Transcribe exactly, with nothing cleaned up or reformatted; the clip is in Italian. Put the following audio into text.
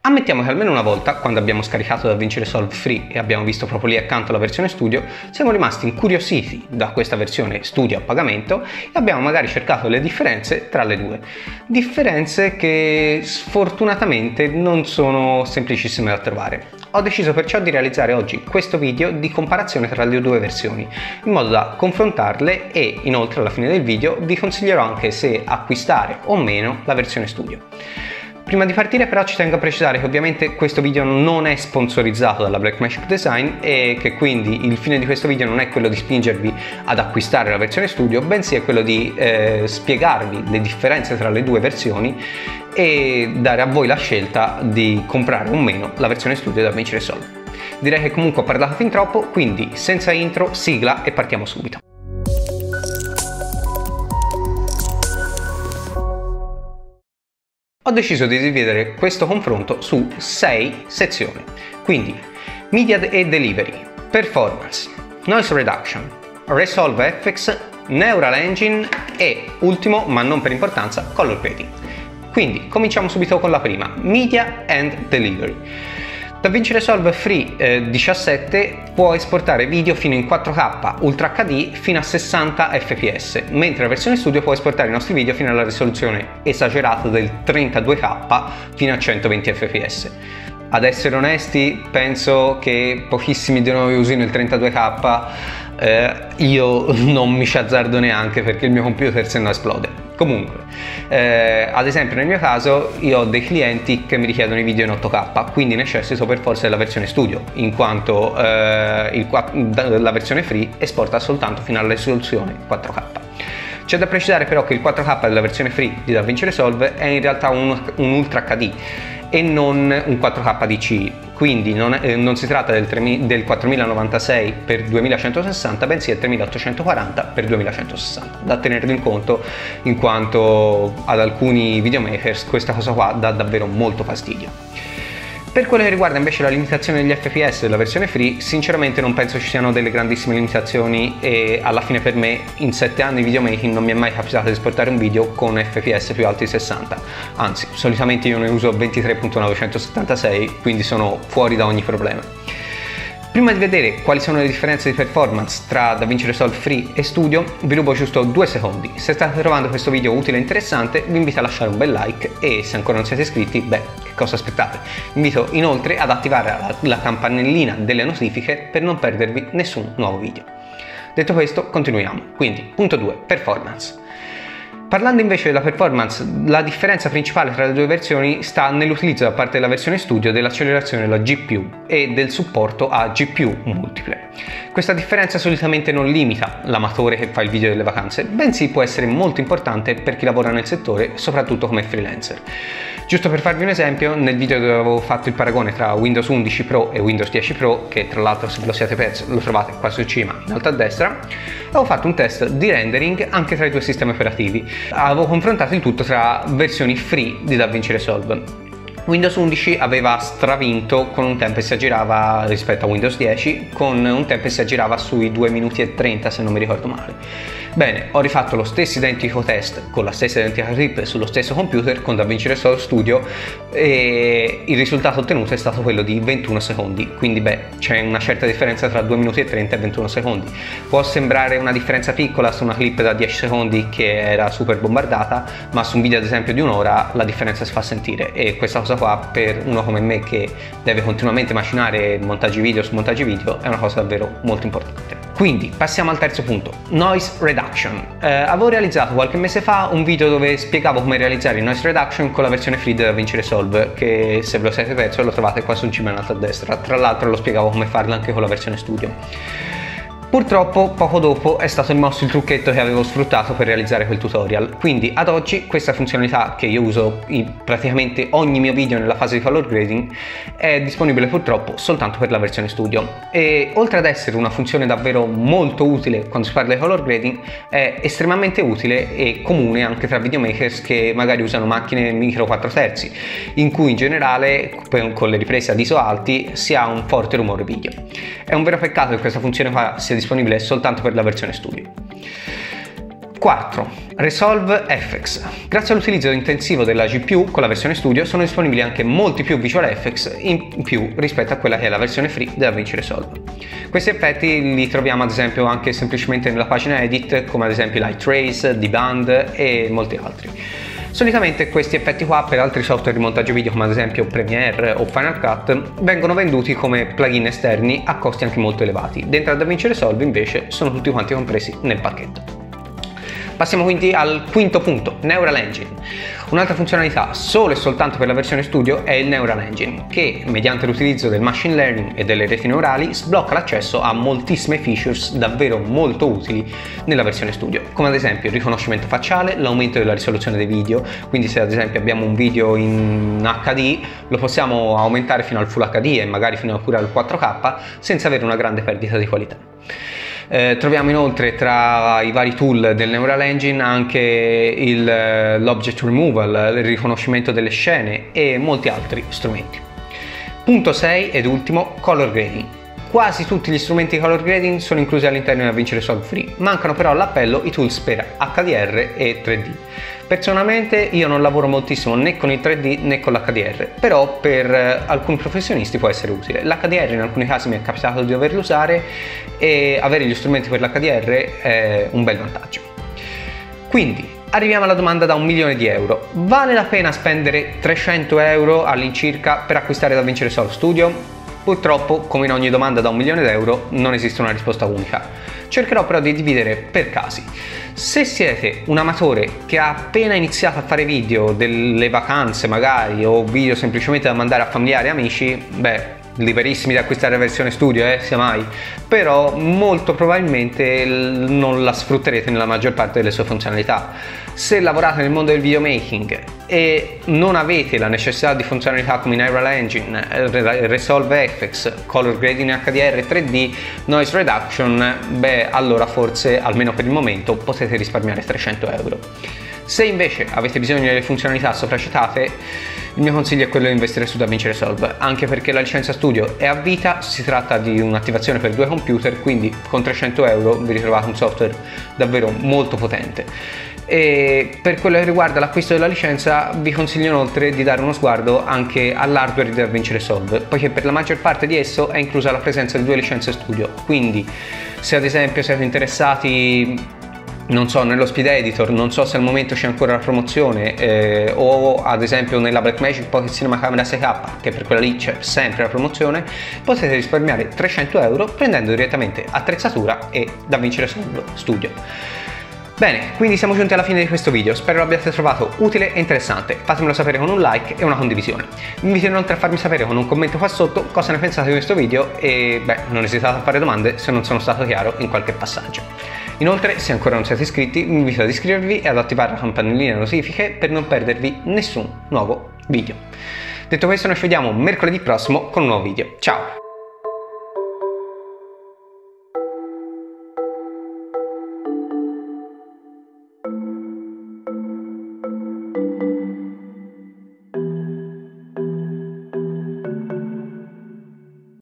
Ammettiamo che almeno una volta, quando abbiamo scaricato DaVinci Resolve Free e abbiamo visto proprio lì accanto la versione Studio, siamo rimasti incuriositi da questa versione Studio a pagamento e abbiamo magari cercato le differenze tra le due. Differenze che sfortunatamente non sono semplicissime da trovare. Ho deciso perciò di realizzare oggi questo video di comparazione tra le due versioni, in modo da confrontarle e inoltre alla fine del video vi consiglierò anche se acquistare o meno la versione Studio. Prima di partire però ci tengo a precisare che ovviamente questo video non è sponsorizzato dalla Blackmagic Design e che quindi il fine di questo video non è quello di spingervi ad acquistare la versione Studio, bensì è quello di eh, spiegarvi le differenze tra le due versioni e dare a voi la scelta di comprare o meno la versione Studio da DaVinci Resolve. Direi che comunque ho parlato fin troppo, quindi senza intro, sigla e partiamo subito. Ho deciso di dividere questo confronto su sei sezioni, quindi Media e Delivery, Performance, Noise Reduction, Resolve F X, Neural Engine e, ultimo ma non per importanza, Color Grading. Quindi cominciamo subito con la prima, Media and Delivery. DaVinci Resolve Free eh, diciassette può esportare video fino in quattro K Ultra H D fino a sessanta F P S, mentre la versione Studio può esportare i nostri video fino alla risoluzione esagerata del trentadue K fino a centoventi F P S. Ad essere onesti, penso che pochissimi di noi usino il trentadue K, eh, io non mi ci azzardo neanche perché il mio computer se no esplode. Comunque, eh, ad esempio nel mio caso io ho dei clienti che mi richiedono i video in otto K, quindi necessito per forza della versione Studio, in quanto eh, il, la versione Free esporta soltanto fino alla risoluzione quattro K. C'è da precisare però che il quattro K della versione Free di DaVinci Resolve è in realtà un, un Ultra H D e non un quattro K D C I, quindi non, è, non si tratta del, del quattromilanovantasei per duemilacentosessanta, bensì del tremilaottocentoquaranta per duemilacentosessanta, da tenere in conto in quanto ad alcuni videomakers questa cosa qua dà davvero molto fastidio. Per quello che riguarda invece la limitazione degli F P S della versione Free, sinceramente non penso ci siano delle grandissime limitazioni e alla fine per me in sette anni di videomaking non mi è mai capitato di esportare un video con F P S più alti di sessanta, anzi solitamente io ne uso ventitré virgola novecentosettantasei, quindi sono fuori da ogni problema. Prima di vedere quali sono le differenze di performance tra DaVinci Resolve Free e Studio, vi rubo giusto due secondi. Se state trovando questo video utile e interessante, vi invito a lasciare un bel like e se ancora non siete iscritti, beh, che cosa aspettate? Vi invito inoltre ad attivare la, la campanellina delle notifiche per non perdervi nessun nuovo video. Detto questo, continuiamo. Quindi, punto due, Performance. Parlando invece della performance, la differenza principale tra le due versioni sta nell'utilizzo da parte della versione Studio dell'accelerazione della G P U e del supporto a G P U multiple. Questa differenza solitamente non limita l'amatore che fa il video delle vacanze, bensì può essere molto importante per chi lavora nel settore, soprattutto come freelancer. Giusto per farvi un esempio, nel video dove avevo fatto il paragone tra Windows undici Pro e Windows dieci Pro, che tra l'altro se ve lo siete perso lo trovate qua su cima in alto a destra, avevo fatto un test di rendering anche tra i due sistemi operativi. Avevo confrontato il tutto tra versioni free di DaVinci Resolve. Windows undici aveva stravinto con un tempo che si aggirava rispetto a Windows dieci, con un tempo che si aggirava sui due minuti e trenta se non mi ricordo male. Bene, ho rifatto lo stesso identico test con la stessa identica clip sullo stesso computer con DaVinci Resolve Studio e il risultato ottenuto è stato quello di ventuno secondi, quindi beh, c'è una certa differenza tra due minuti e trenta e ventuno secondi. Può sembrare una differenza piccola su una clip da dieci secondi che era super bombardata, ma su un video ad esempio di un'ora la differenza si fa sentire e questa cosa qua per uno come me che deve continuamente macinare montaggi video su montaggi video è una cosa davvero molto importante. Quindi passiamo al terzo punto, Noise Reduction. Eh, avevo realizzato qualche mese fa un video dove spiegavo come realizzare il Noise Reduction con la versione free di DaVinci Resolve, che se ve lo siete perso lo trovate qua su in cima in alto a destra. Tra l'altro lo spiegavo come farlo anche con la versione Studio. Purtroppo poco dopo è stato rimosso il trucchetto che avevo sfruttato per realizzare quel tutorial, quindi ad oggi questa funzionalità che io uso in praticamente ogni mio video nella fase di color grading è disponibile purtroppo soltanto per la versione Studio e oltre ad essere una funzione davvero molto utile quando si parla di color grading è estremamente utile e comune anche tra videomakers che magari usano macchine micro quattro terzi in cui in generale con le riprese ad I S O alti si ha un forte rumore video. È un vero peccato che questa funzione qua sia disponibile soltanto per la versione Studio. quattro. Resolve F X. Grazie all'utilizzo intensivo della G P U con la versione Studio sono disponibili anche molti più visual effects in più rispetto a quella che è la versione free della DaVinci Resolve. Questi effetti li troviamo ad esempio anche semplicemente nella pagina edit, come ad esempio Light Trace, Deband e molti altri. Solitamente questi effetti qua per altri software di montaggio video come ad esempio Premiere o Final Cut vengono venduti come plugin esterni a costi anche molto elevati. Dentro la DaVinci Resolve invece sono tutti quanti compresi nel pacchetto. Passiamo quindi al quinto punto, Neural Engine. Un'altra funzionalità solo e soltanto per la versione Studio è il Neural Engine, che mediante l'utilizzo del machine learning e delle reti neurali sblocca l'accesso a moltissime features davvero molto utili nella versione Studio, come ad esempio il riconoscimento facciale, l'aumento della risoluzione dei video, quindi se ad esempio abbiamo un video in H D lo possiamo aumentare fino al Full H D e magari fino pure al quattro K senza avere una grande perdita di qualità. Eh, troviamo inoltre tra i vari tool del Neural Engine anche l'Object Removal, il riconoscimento delle scene e molti altri strumenti. Punto sei ed ultimo, Color Grading. Quasi tutti gli strumenti di color grading sono inclusi all'interno della DaVinci Resolve Free, mancano però all'appello i tools per H D R e tre D. Personalmente io non lavoro moltissimo né con il tre D né con l'H D R, però per alcuni professionisti può essere utile. L'H D R in alcuni casi mi è capitato di doverlo usare e avere gli strumenti per l'H D R è un bel vantaggio. Quindi arriviamo alla domanda da un milione di euro. Vale la pena spendere trecento euro all'incirca per acquistare DaVinci Resolve Studio? Purtroppo, come in ogni domanda da un milione d'euro, non esiste una risposta unica. Cercherò però di dividere per casi. Se siete un amatore che ha appena iniziato a fare video delle vacanze magari o video semplicemente da mandare a familiari e amici, beh, liberissimi di acquistare la versione Studio, eh, sia mai, però molto probabilmente non la sfrutterete nella maggior parte delle sue funzionalità. Se lavorate nel mondo del videomaking e non avete la necessità di funzionalità come Neural Engine, Resolve F X, Color Grading H D R, tre D, Noise Reduction, beh, allora forse, almeno per il momento, potete risparmiare trecento euro. Se invece avete bisogno delle funzionalità sopracitate, il mio consiglio è quello di investire su DaVinci Resolve, anche perché la licenza Studio è a vita, si tratta di un'attivazione per due computer, quindi con trecento euro vi ritrovate un software davvero molto potente. E per quello che riguarda l'acquisto della licenza vi consiglio inoltre di dare uno sguardo anche all'hardware di DaVinci Resolve, poiché per la maggior parte di esso è inclusa la presenza di due licenze Studio, quindi se ad esempio siete interessati, non so, nello Speed Editor, non so se al momento c'è ancora la promozione, eh, o ad esempio nella Blackmagic Pocket Cinema Camera sei K, che per quella lì c'è sempre la promozione, potete risparmiare trecento euro prendendo direttamente attrezzatura e DaVinci Resolve Studio. Bene, quindi siamo giunti alla fine di questo video, spero l'abbiate trovato utile e interessante, fatemelo sapere con un like e una condivisione. Vi invito inoltre a farmi sapere con un commento qua sotto cosa ne pensate di questo video e beh, non esitate a fare domande se non sono stato chiaro in qualche passaggio. Inoltre, se ancora non siete iscritti, vi invito ad iscrivervi e ad attivare la campanellina delle notifiche per non perdervi nessun nuovo video. Detto questo, noi ci vediamo mercoledì prossimo con un nuovo video. Ciao!